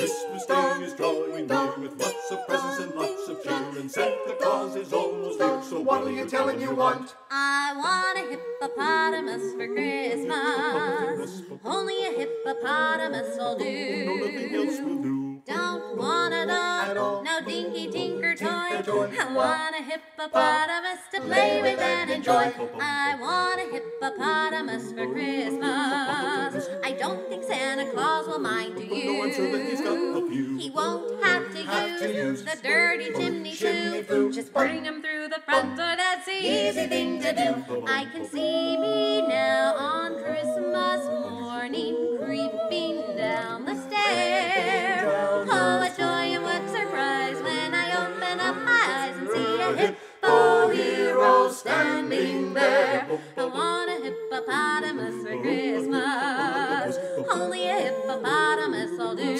Christmas Day is drawing near with lots of presents and lots of cheer, and Santa Claus is almost here. So what'll you tell him you want? I want a hippopotamus for Christmas. Only a hippopotamus will do. No, nothing else will do. Don't want a doll, no dinky tinker toy. I want a hippopotamus to play with and enjoy. I want a hippopotamus for Christmas. I don't think Santa Claus will mind to use. No, I'm sure that he's got a few. He won't have to use the dirty chimney flue. Just bring him through the front door, that's the easy thing to do. I can see me now on Christmas morning creeping down the stairs. Oh, what joy and what surprise when I open up my eyes and see a hippo hero standing there. I want a hippopotamus for Christmas. Only a hippopotamus will do.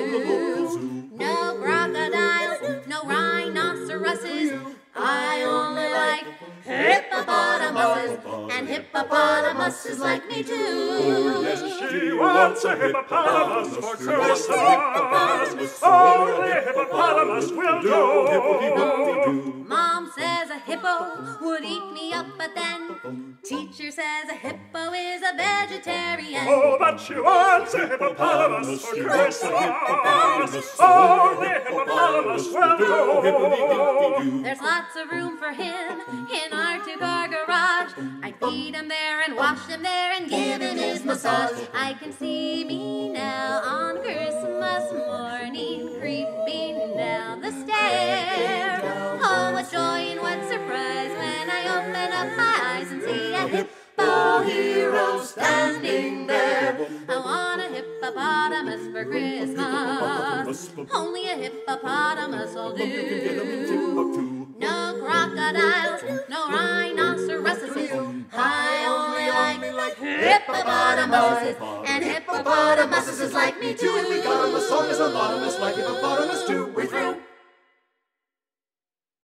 No crocodiles, no rhinoceroses. I only like hippopotamuses, and hippopotamuses like me too. Oh, yes, she wants a hippopotamus for Christmas. Only a hippopotamus will do. Mom says a hippo would eat me up, but then teacher says a hippo is a vegetarian. Oh, but she wants a hippopotamus for Christmas. Only a hippopotamus will do. There's lots of room for him in our two-car garage. I feed him there and wash him there and give him his massage. I can see me now on Christmas morning creeping down the stairs. Oh, what joy and what surprise when I open up my eyes and see a hippo hero standing there. I want a hippopotamus for Christmas. Only a hippopotamus will do. No crocodiles, no rhinoceroses. I only like hippopotamuses, and hippopotamuses like me too. We got him a song as anonymous like hippopotamus.